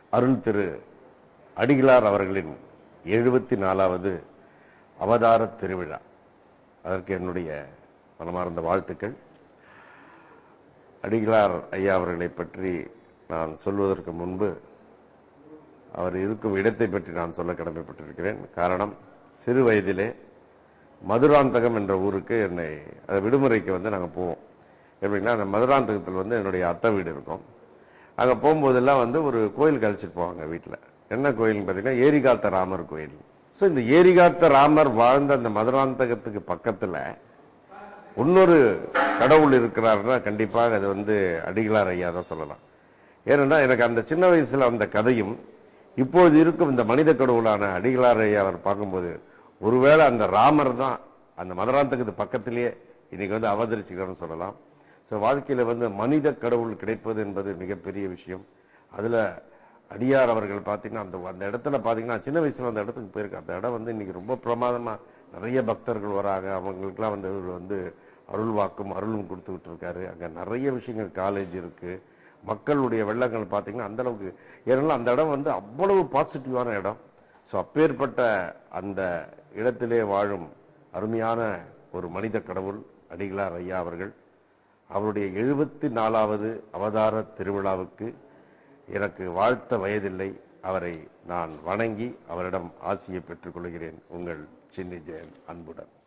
அருள் திரு அடிகளார் அவர்களின் 74வது அவதார திருவிழா. அதற்கு என்னுடைய மனமார்ந்த வாழ்த்துக்கள். அடிகளார் ஐயா அவர்களை பற்றி நான் சொல்வதற்கு முன்பு அவர் இருக்கும் இடத்தை பற்றி நான் சொல்ல கடமைப்பட்டிருக்கிறேன். காரணம், சிறு வயதிலே மதுராந்தகம் என்ற ஊருக்கு என்னை விடுமுறைக்கு நாங்கள் போவோம். எப்படின்னா, அந்த மதுராந்தகத்தில் என்னுடைய அத்தை வீடு இருக்கும். அங்கே போகும்போதெல்லாம் ஒரு கோயிலுக்கு அழைச்சிட்டு போவாங்க வீட்டில். என்ன கோயில்னு பார்த்தீங்கன்னா, ஏரிகாத்த ராமர் கோயில். ஸோ இந்த ஏரிகாத்த ராமர் வாழ்ந்த அந்த மதுராந்தகத்துக்கு பக்கத்தில் இன்னொரு கடவுள் இருக்கிறாருன்னா கண்டிப்பாக அது அடிகளார் ஐயா தான் சொல்லலாம். ஏனென்னா, எனக்கு அந்த சின்ன வயசில் அந்த கதையும் இப்போது இருக்கும் இந்த மனித கடவுளான அடிகளார் ஐயா அவர் பார்க்கும்போது, ஒருவேளை அந்த ராமர் தான் அந்த மதுராந்தகத்து பக்கத்திலேயே இன்னைக்கு அவதரிச்சுக்கிறோன்னு சொல்லலாம். ஸோ வாழ்க்கையில் மனித கடவுள் கிடைப்பது என்பது மிகப்பெரிய விஷயம். அதில் அடியார் அவர்கள் பார்த்தீங்கன்னா அந்த இடத்துல பார்த்தீங்கன்னா, சின்ன வயசில் அந்த இடத்துக்கு போயிருக்கேன். அந்த இடம் இன்னைக்கு ரொம்ப பிரமாதமாக நிறைய பக்தர்கள் வராங்க. அவங்களுக்குலாம் அருள் வாக்கும் அருளும் கொடுத்துக்கிட்டு இருக்காரு. அங்கே நிறைய விஷயங்கள், காலேஜ் இருக்குது, மக்களுடைய வெள்ளங்கள் பார்த்தீங்கன்னா அந்த அளவுக்கு. ஏன்னா அந்த இடம் அவ்வளவு பாசிட்டிவான இடம். ஸோ அப்பேற்பட்ட அந்த இடத்திலே வாழும் அருமையான ஒரு மனித கடவுள் அடிகளார் ஐயா அவர்கள். அவருடைய 74வது அவதார திருவிழாவுக்கு எனக்கு வாழ்த்த வயதில்லை. அவரை நான் வணங்கி அவரிடம் ஆசியை பெற்றுக் கொள்கிறேன். உங்கள் சின்னி ஜெயந்த் அன்புடன்.